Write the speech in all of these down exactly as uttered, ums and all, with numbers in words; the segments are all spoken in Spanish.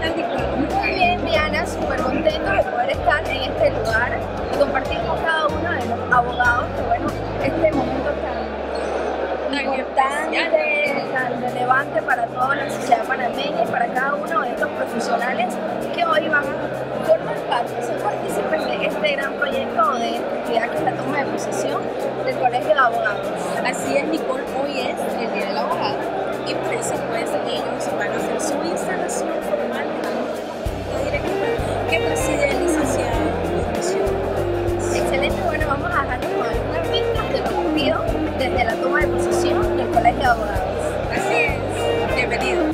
estás, Nicole? Muy bien, Diana, súper contento de poder estar en este lugar y compartir con cada uno de los abogados que, bueno, este momento tan importante, tan relevante para toda la sociedad panameña y para cada uno de estos profesionales que hoy van a formar parte, ser partícipes de este gran proyecto o de esta actividad que es la toma de posesión del Colegio de Abogados. Así es, Nicole, hoy es el Día del Abogado y por eso pues ellos van a hacer su instalación formal de la Junta Directiva que preside el licenciado Ignacio. Excelente, bueno, vamos a dejarnos con algunas vistas de lo ocurrido desde la toma de posesión del Colegio de Abogados. Así es, bienvenido.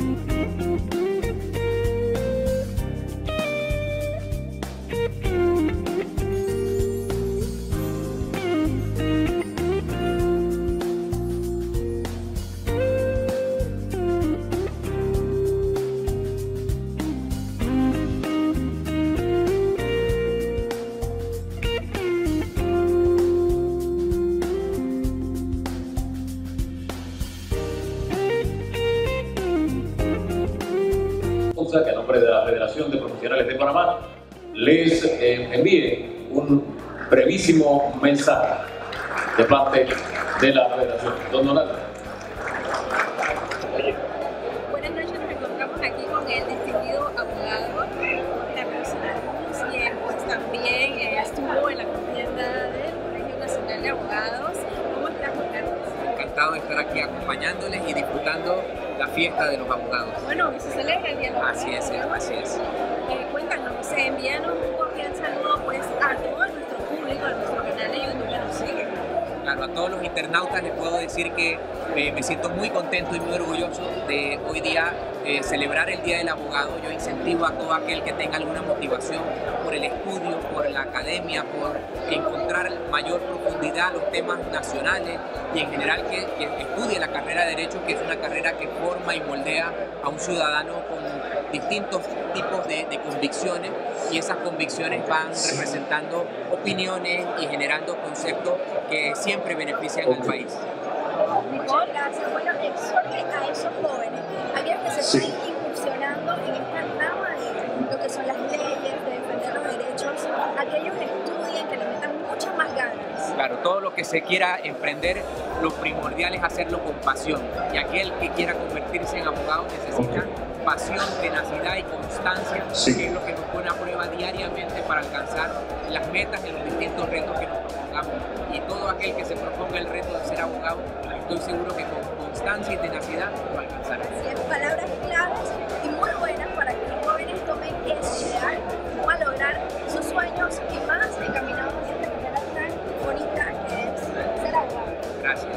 Que a nombre de la Federación de Profesionales de Panamá les eh, envíe un brevísimo mensaje de parte de la Federación. Don Donaldo. Buenas noches, nos encontramos aquí con el distinguido abogado Carlos Araúz, quien pues también eh, estuvo en la contienda del Colegio Nacional de Abogados. ¿Cómo estás, Juan Carlos? Encantado de estar aquí acompañándoles y disfrutando la fiesta de los abogados. Bueno, hoy se celebra el Día de los Así es, así es. Eh, cuéntanos, envíanos un cordial saludo pues a todo nuestro público, a nuestro canal de YouTube que nos sigue. Claro, a todos los internautas les puedo decir que eh, me siento muy contento y muy orgulloso de hoy día eh, celebrar el Día del Abogado. Yo incentivo a todo aquel que tenga alguna motivación por el estudio, por la academia, por encontrar mayor profundidad a los temas nacionales y en general que, que estudie la carrera de Derecho, que es una carrera que forma y moldea a un ciudadano con distintos tipos de, de convicciones, y esas convicciones van representando opiniones y generando conceptos que siempre benefician al país. Nicole, gracias. Bueno, exhorte a esos jóvenes, aquellos que se Sí. están incursionando en esta rama de lo que son las leyes, de defender los derechos, aquellos que estudien, que le metan muchas más ganas. Claro, todo lo que se quiera emprender, lo primordial es hacerlo con pasión, y aquel que quiera convertirse en abogado necesita pasión, tenacidad y constancia, Sí. que es lo que nos pone a prueba diariamente para alcanzar las metas y los distintos retos que nos propongamos. Y todo aquel que se proponga el reto de ser abogado, estoy seguro que con constancia y tenacidad lo va a alcanzar. Así es, palabras claves y muy buenas para que los jóvenes tomen ese ideal, a lograr sus sueños y más encaminados en esta carrera tan bonita que es ser abogado. Gracias.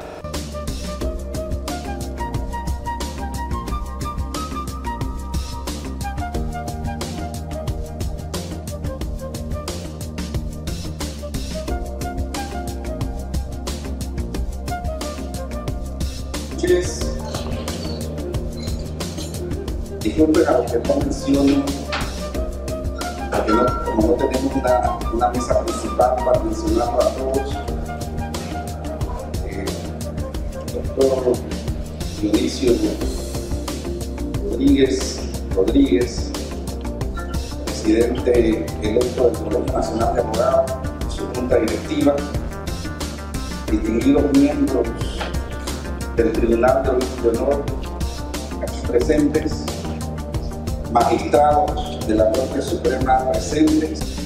Disculpen a los que no menciono, porque no, como no tenemos una, una mesa principal para mencionarlo a todos. Eh, doctor Dionisio Rodríguez Rodríguez, presidente electo del Colegio Nacional de Abogados, su junta directiva, distinguidos miembros del Tribunal de Honor aquí presentes, magistrados de la Corte Suprema presentes,